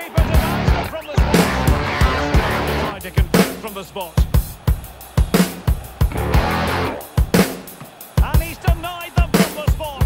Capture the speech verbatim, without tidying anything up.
keeper denies them from the spot. Trying to convert from the spot. And he's denied them from the spot.